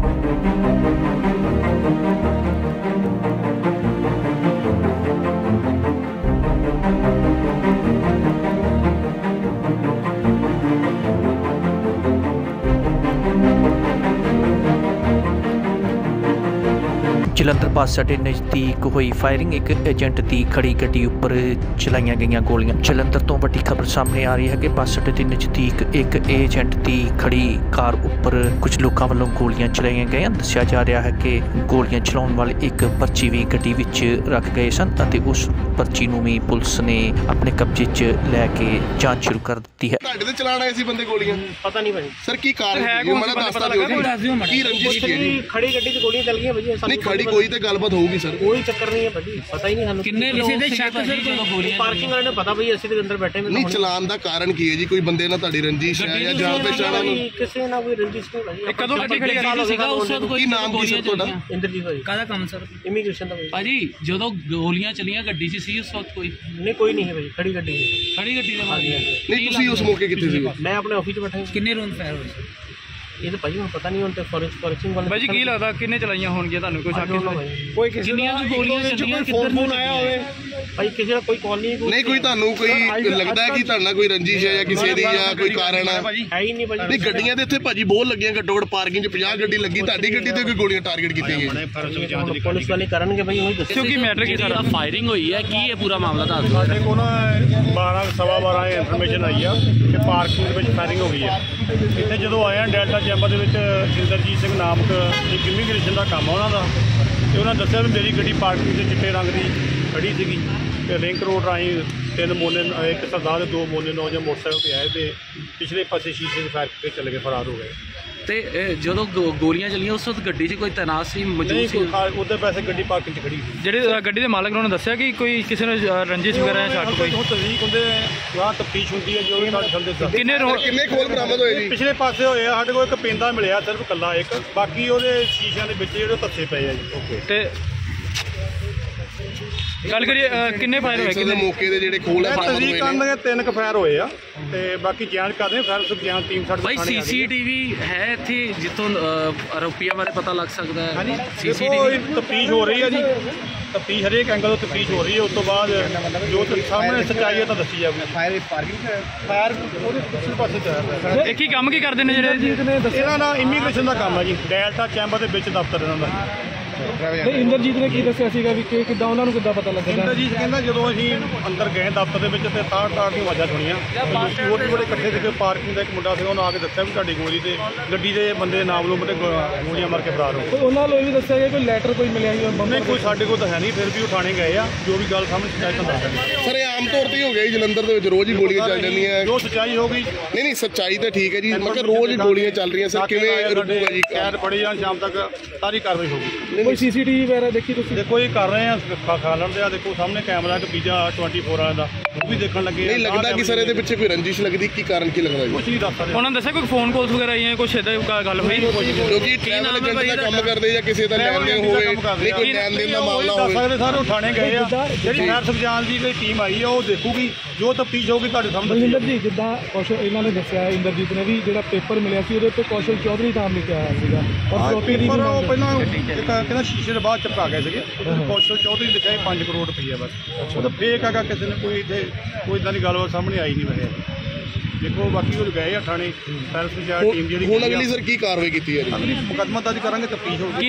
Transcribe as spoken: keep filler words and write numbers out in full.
जलंधर बस अड्डे नज़दीक हुई फायरिंग, एक एजेंट की खड़ी गड्डी उपर चलाईਆਂ गईਆਂ गोलियां। जलंधर तो वड्डी खबर सामने आ रही है कि बस अड्डे के नज़दीक एक एजेंट की खड़ी कार उपर कुछ लोगों वालों गोलियां चलाईਆਂ गईਆਂ। दस्सिया जा रहा है कि गोलियां चलाने वाले एक पर्ची भी गड्डी विच रख गए सन ਅਤੇ उस पर्ची ਨੂੰ भी पुलिस ने अपने कब्जे च लैके जांच शुरू कर दी है। ਤੁਹਾਡੇ ਤੇ ਚਲਾਣ ਆਏ ਸੀ ਬੰਦੇ ਗੋਲੀਆਂ? ਪਤਾ ਨਹੀਂ ਭਾਈ ਸਰ ਕੀ ਕਾਰਨ ਹੈ? ਮੈਨੂੰ ਦੱਸਦਾ ਦਿਓ ਕੀ ਰੰਜਿਸ਼ ਕੀ ਹੈ ਜੀ? ਖੜੀ ਗੱਡੀ ਤੇ ਗੋਲੀਆਂ ਚੱਲ ਗਈਆਂ ਭਾਜੀ। ਨਹੀਂ ਖੜੀ ਕੋਈ ਤੇ ਗੱਲਬਾਤ ਹੋਊਗੀ ਸਰ। ਕੋਈ ਚੱਕਰ ਨਹੀਂ ਹੈ ਭਾਜੀ, ਪਤਾ ਹੀ ਨਹੀਂ ਸਾਨੂੰ ਕਿੰਨੇ ਲੋਕ ਕਿਸੇ ਦੇ ਸ਼ੱਕ ਸਰ ਜਦੋਂ ਗੋਲੀਆਂ ਪਾਰਕਿੰਗ ਵਾਲੇ ਨੇ ਪਤਾ ਭਾਈ ਅਸੀਂ ਤੇ ਅੰਦਰ ਬੈਠੇ। ਨਹੀਂ ਚਲਾਣ ਦਾ ਕਾਰਨ ਕੀ ਹੈ ਜੀ? ਕੋਈ ਬੰਦੇ ਨਾਲ ਤੁਹਾਡੀ ਰੰਜਿਸ਼ ਹੈ ਜਾਂ ਜਾਣ ਪਛਾਣ ਨੂੰ? ਕਿਸੇ ਨਾਲ ਕੋਈ ਰੰਜਿਸ਼ ਨਹੀਂ ਭਾਜੀ। ਕਦੋਂ ਗੱਡੀ ਖੜੀ ਕੀਤੀ ਸੀਗਾ ਉਸ ਵਕਤ? ਕੋਈ ਨਾਮ ਕੀ ਸਰ ਤੁਹਾਡਾ? ਇੰਦਰਜੀਤ ਭਾਜੀ। ਕਾਹਦਾ ਕੰਮ ਸਰ? ਇਮੀਗ੍ਰੇਸ਼ਨ ਦਾ ਭਾਜੀ। ਭਾਜੀ ਜਦੋਂ ਗੋਲੀਆਂ ਚਲੀਆਂ ਗੱਡੀ 'ਚ ਸੀ ਉਸ ਵਕਤ ਕੋਈ? ਨਹੀਂ ਕੋਈ ਨਹੀਂ ਹੈ ਭਾਜੀ, ਖੜੀ ਗੱਡੀ ਹੈ। ਖੜੀ ਗੱਡੀ ਦੇ ਮਾਰੀ? ਨਹੀਂ ਤੁਸੀਂ ਉਸ ਮੌਕੇ ਕਿੱਥੇ ਸੀ? ਮੈਂ ਆਪਣੇ ਆਫਿਸ 'ਚ ਬੈਠਾ। ਕਿੰਨੇ ਰੌਂਡ ਫਾਇਰ ਹੋਏ ਸਰ? ਇਹ ਤਾਂ ਭਾਜੀ ਹੁਣ ਪਤਾ ਨਹੀਂ, ਹੁਣ ਤੇ ਫੋਰੈਂਸਿਕ ਫੋਰੈਂਸਿਕ ਵਾਲੇ ਭਾਜੀ ਕੀ ਲੱਗਦਾ ਕਿੰਨੇ ਚਲਾਈਆਂ ਹੋਣਗੀਆਂ ਤੁਹਾਨੂੰ? ਕੋਈ ਸ਼ੱਕ ਨਹੀਂ? ਕੋਈ ਕਿਸੇ ਕਿੰਨੀਆਂ ਗੋਲੀਆਂ ਚੱਲੀਆਂ? ਫੋਨ ਫੋਨ ਆਇਆ ਹੋਵੇ ਭਾਈ ਕਿਸੇ ਦਾ ਕੋਈ ਕਾਲ ਨਹੀਂ? ਨਹੀਂ ਕੋਈ ਤੁਹਾਨੂੰ ਕੋਈ ਲੱਗਦਾ ਹੈ ਕਿ ਤੁਹਾਡਾ ਕੋਈ ਰੰਜਿਸ਼ ਹੈ ਜਾਂ ਕਿਸੇ ਦੀ ਜਾਂ ਕੋਈ ਕਾਰਨ ਹੈ? ਹੈ ਹੀ ਨਹੀਂ ਭਾਜੀ। ਨਹੀਂ ਗੱਡੀਆਂ ਦੇ ਇੱਥੇ ਭਾਜੀ ਬਹੁਤ ਲੱਗੀਆਂ, ਘੱਟੋ ਘੱਟ ਪਾਰਕਿੰਗ 'ਚ ਪੰਜਾਹ ਗੱਡੀ ਲੱਗੀ। ਤੁਹਾਡੀ ਗੱਡੀ ਤੇ ਕੋਈ ਗੋਲੀਆਂ ਟਾਰਗੇਟ ਕੀਤੀਆਂ ਗਈਆਂ? ਪੁਲਿਸ ਵਾਲੇ ਕਰਨਗੇ ਭਾਈ, ਉਹੀ ਦੱਸੋ ਕੀ ਮੈਟਰ ਕੀ ਸਾਰਾ? ਫਾਇਰਿੰਗ ਹੋਈ ਹੈ, ਕੀ ਇਹ ਪੂਰਾ ਮਾਮਲਾ ਦੱਸ ਦਿਓ। ਸਾਡੇ ਕੋਲ ਨਾ ਬਾਰਾਂ ਸਵਾ ਬਾਰਾਂ ਇਨਫੋਰਮੇਸ਼ਨ ਆਈ ਆ ਕਿ ਪਾਰਕਿੰਗ ਦੇ ਵਿੱਚ ਫਾਇਰਿੰਗ ਹੋ ਗਈ ਆ। ਇੱਥੇ ਜਦੋਂ ਆਏ ਆ ਡੈਲਟਾ ਚੈਂਬਰ ਦੇ ਵਿੱਚ ਇੰਦਰਜੀਤ ਸਿੰਘ ਨਾਮਕ ਇੱਕ ਇਮੀਗ੍ਰੇਸ਼ਨ ਦਾ ਕੰਮ ਆ ਉਹਨਾਂ ਦਾ, ਅਤੇ ਉਹਨਾਂ ਦੱਸਿਆ ਵੀ ਮੇਰੀ ਗੱਡੀ ਪਾਰਕਿੰਗ ਦੇ ਚਿੱਟੇ ਰੰਗ ਦੀ ਖੜੀ ਸੀਗੀ ਅਤੇ ਲਿੰਕ ਰੋਡ ਰਾਹੀਂ ਤਿੰਨ ਮੋਨੇ ਇੱਕ ਸਰਦਾਰ ਦੇ ਦੋ ਮੋਨੇ ਨੌਜਵਾਨ ਮੋਟਰਸਾਈਕਲ 'ਤੇ ਆਏ ਅਤੇ ਪਿਛਲੇ ਪਾਸੇ ਸ਼ੀਸ਼ੇ 'ਚ ਫਾਇਰ ਕਰਕੇ ਚਲੇ ਗਏ, ਫਰਾਰ ਹੋ ਗਏ। ਤੇ ਜਦੋਂ ਗੋਲੀਆਂ ਚੱਲੀਆਂ ਉਸ ਵਕਤ ਗੱਡੀ 'ਚ ਕੋਈ ਤੈਨਾਤ ਸੀ, ਮੌਜੂਦ ਸੀ? ਉਹਦੇ ਪੈਸੇ ਗੱਡੀ ਪਾਰਕਿੰਗ 'ਚ ਖੜੀ ਸੀ। ਜਿਹੜੇ ਗੱਡੀ ਦੇ ਮਾਲਕ ਨੇ ਉਹਨਾਂ ਦੱਸਿਆ ਕਿ ਕੋਈ ਕਿਸੇ ਨੇ ਰੰਜਿਸ਼ ਵਗੈਰਾ ਜਾਂ ਸ਼ੱਕ ਕੋਈ? ਹੁਣ ਤਸਦੀਕ ਹੁੰਦੇ ਆ, ਤਫਤੀਸ਼ ਹੁੰਦੀ ਹੈ ਜੋ ਵੀ ਸਾਡੇ ਸੰਦੇ ਦੱਸ। ਕਿੰਨੇ ਕਿੰਨੇ ਖੋਲ ਬਰਾਮਦ ਹੋਏ ਜੀ? ਪਿਛਲੇ ਪਾਸੇ ਹੋਏ ਆ, ਸਾਡੇ ਕੋਲ ਇੱਕ ਪੈਂਦਾ ਮਿਲਿਆ ਸਿਰਫ ਇਕੱਲਾ ਇੱਕ, ਬਾਕੀ ਉਹਦੇ ਸ਼ੀਸ਼ਿਆਂ ਦੇ ਵਿੱਚ ਜਿਹੜੇ ਧੱਸੇ ਪਏ ਆ ਜੀ। ਓਕੇ ਤੇ ਗੱਲ ਕਰੀਏ ਕਿੰਨੇ ਫਾਇਰ ਹੋਏ? ਕਿੰਨੇ ਮੌਕੇ ਦੇ ਜਿਹੜੇ ਖੋਲ ਤਸਦੀਕ ਕਰਨ ਦੇ ਤਿੰਨ ਕੁ ਫਾਇਰ ਹੋਏ ਆ ਤੇ ਬਾਕੀ ਜਾਂਚ ਕਰਦੇ ਫਾਇਰ ਸੁਖ ਜਾਂਚ ਟੀਮ ਸਾਡੇ ਭਾਈ ਸੀਸੀਟੀਵੀ ਹੈ ਇੱਥੇ ਜਿੱਥੋਂ ਆਰੋਪੀਆਂ ਬਾਰੇ ਪਤਾ ਲੱਗ ਸਕਦਾ ਹੈ? ਹਾਂਜੀ ਸੀਸੀਟੀਵੀ ਤਫਤੀਸ਼ ਹੋ ਰਹੀ ਹੈ ਜੀ, ਤਫਤੀਸ਼ ਹਰੇਕ ਐਂਗਲ ਤੋਂ ਤਫਤੀਸ਼ ਹੋ ਰਹੀ ਹੈ। ਉਸ ਤੋਂ ਬਾਅਦ ਜੋ ਸਾਹਮਣੇ ਸੱਚਾਈ ਹੈ ਤਾਂ ਦੱਸੀ ਜਾਊਗੀ। ਫਾਇਰ ਪਾਰਕਿੰਗ ਫਾਇਰ ਉਹਦੇ ਪਿਛਲੇ ਪਾਸੇ ਚੱਲ ਇਹ ਕੀ ਕੰਮ ਕੀ ਕਰਦੇ ਨੇ ਜਿਹੜੇ? ਇਹਨਾਂ ਦਾ ਇਮੀਗ੍ਰੇਸ਼ਨ ਦਾ ਕੰਮ ਹੈ ਜੀ, ਡੈਲਟਾ ਚੈਂਬਰ ਦੇ ਵਿੱਚ ਦਫ਼ਤਰ ਇਹਨਾਂ ਦਾ। ਇੰਦਰਜੀਤ ਨੇ ਕੀ ਦੱਸਿਆ ਸੀਗਾ ਵੀ ਕਿ ਕਿੱਦਾਂ ਉਹਨਾਂ ਨੂੰ ਕਿੱਦਾਂ ਪਤਾ ਲੱਗਾ? ਇੰਦਰਜੀਤ ਕਹਿੰਦਾ ਜਦੋਂ ਅਸੀਂ ਅੰਦਰ ਗਏ ਦਫ਼ਤਰ ਦੇ ਵਿੱਚ ਤੇ ਤਾੜ ਤਾੜ ਦੀਆਂ ਆਵਾਜ਼ਾਂ ਸੁਣੀਆਂ, ਹੋਰ ਵੀ ਬੜੇ ਇਕੱਠੇ ਸੀਗੇ। ਪਾਰਕਿੰਗ ਦਾ ਇੱਕ ਮੁੰਡਾ ਸੀ, ਉਹਨੇ ਆ ਕੇ ਦੱਸਿਆ ਵੀ ਤੁਹਾਡੀ ਗੋਲੀ ਤੇ ਗੱਡੀ ਦੇ ਬੰਦੇ ਨਾਮ ਲੋ ਬਤੇ ਗੋਲੀਆਂ ਮਾਰ ਕੇ ਫਰਾਰ ਹੋ ਗਏ। ਉਹਨਾਂ ਨੂੰ ਇਹ ਵੀ ਦੱਸਿਆ ਗਿਆ ਕੋਈ ਲੈਟਰ ਕੋਈ ਮਿਲਿਆ ਹੀ? ਨਹੀਂ ਕੋਈ ਸਾਡੇ ਕੋਲ ਤਾਂ ਹੈ ਨਹੀਂ, ਫਿਰ ਵੀ ਉਹ ਥਾਣੇ ਗਏ ਆ, ਜੋ ਵੀ ਗੱਲ ਸਾਹਮਣੇ ਸੱਚਾਈ ਤਾਂ ਦੱਸ ਦਿੰਦੇ। ਸਰ ਇਹ ਆਮ ਤੌਰ ਤੇ ਹੋ ਗਿਆ ਜੀ ਜਲੰਧਰ ਦੇ ਵਿੱਚ ਰੋਜ਼ ਹੀ ਗੋਲੀਆਂ ਚੱਲ ਜਾਂਦੀਆਂ? ਜੋ ਸੱਚਾਈ ਹੋ ਗਈ। ਨਹੀਂ ਨਹੀਂ ਸੱਚਾਈ ਤਾਂ ਠੀਕ ਹੈ ਜੀ, ਮਗਰ ਰੋਜ਼ ਹੀ ਗੋਲੀਆਂ ਚੱਲ ਰਹੀਆਂ ਸਰ, ਕਿਵੇਂ ਰੁਕੂਗਾ ਜੀ? ਖੈਰ ਫੜੇ ਜਾਣ ਸ਼ਾਮ ਤੱਕ ਸਾਰੀ ਕਾਰਵਾਈ ਹੋਊਗੀ। ਕੋਈ ਸੀਸੀਟੀਵੀ ਵਗੈਰਾ ਦੇਖੀ ਤੁਸੀਂ? ਦੇਖੋ ਇਹ ਕਰ ਰਹੇ ਆ ਖਾ ਲੈਣ ਦੇ ਆ, ਦੇਖੋ ਸਾਹਮਣੇ ਕੈਮਰਾ ਇੱਕ ਪੀਜਾ ਚੌਵੀਂ ਵਾਲਾ ਦਾ, ਉਹ ਵੀ ਦੇਖਣ ਲੱਗੇ। ਨਹੀਂ ਲੱਗਦਾ ਕਿ ਸਰ ਇਹਦੇ ਪਿੱਛੇ ਕੋਈ ਰੰਜਿਸ਼ ਲੱਗਦੀ? ਕੀ ਕਾਰਨ ਕੀ ਲੱਗਦਾ ਜੀ? ਕੁਛ ਨਹੀਂ ਦੱਸ ਸਕਦੇ। ਉਹਨਾਂ ਨੇ ਦੱਸਿਆ ਕੋਈ ਫੋਨ ਕਾਲਸ ਵਗੈਰਾ ਆਈਆਂ, ਕੁਛ ਇਦਾਂ ਗੱਲ ਹੋਈ? ਕਿਉਂਕਿ ਟਰੈਵਲ ਏਜੰਟ ਦਾ ਕੰਮ ਕਰਦੇ ਜਾਂ ਕਿਸੇ ਦਾ ਲੈਣ ਦੇਣ ਹੋਵੇ, ਨਹੀਂ ਕੋਈ ਲੈਣ ਦੇਣ ਦਾ ਮਾਮਲਾ ਹੋਵੇ। ਦੱਸ ਸਕਦੇ ਸਾਰੇ ਥਾਣੇ ਗਏ ਆ, ਜਿਹੜੀ ਫਾਇਰ ਸੁਖਜਾਨ ਦੀ ਕੋਈ ਟੀਮ ਆਈ ਆ ਉਹ ਦੇਖੂਗੀ, ਜੋ ਤਫਤੀਸ਼ ਹੋਊਗੀ ਤੁਹਾਡੇ ਸਾਹਮਣੇ। ਬਲਜਿੰਦਰ ਜੀ ਜਿੱਦਾਂ ਕੌਸ਼ਲ ਇਹਨਾਂ ਨੇ ਦੱਸਿਆ, ਇੰਦਰਜੀਤ ਨੇ ਵੀ ਜਿਹੜਾ ਪੇਪਰ ਮਿਲਿਆ ਸੀ ਉਹਦੇ ਉੱਤੇ ਕੌਸ਼ਲ ਚੌਧਰੀ ਨਾਮ ਲਿਖਿਆ ਹੋਇਆ ਸੀਗਾ, ਔਰ ਪੇਪਰ ਉਹ ਪਹਿਲਾਂ ਕਹਿੰਦਾ ਸ਼ੀਸ਼ੇ ਦੇ ਬਾਅਦ ਚਪਕਾ ਗਏ ਸੀਗੇ, ਕੌਸ਼ਲ ਚੌਧਰੀ ਲਿਖਿਆ ਪੰਜ ਕਰੋੜ ਰੁਪਈਆ ਬਸ। ਉਹ ਤਾਂ ਫੇਕ ਹੈਗਾ, ਕਿਸੇ ਨੇ ਕੋਈ ਇੱਥੇ ਕੋਈ ਇਦਾਂ ਦੀ ਗੱਲਬਾਤ ਸਾਹਮਣੇ ਆਈ ਨਹੀਂ ਵੈਸੇ। ਦੇਖੋ ਬਾਕੀ ਉਹ ਗਏ ਆ ਥਾਣੇ, ਫਾਇਰ ਸੁਖਜਾਨ ਟੀਮ ਜਿਹੜੀ। ਹੁਣ ਅਗਲੀ ਸਰ ਕੀ ਕਾਰਵਾਈ ਕੀਤੀ ਹੈ ਜੀ? ਅਗਲੀ ਮੁਕੱਦਮਾ ਦਰਜ ਕਰਾਂਗੇ, ਤਫਤੀਸ਼ ਹੋਊਗੀ।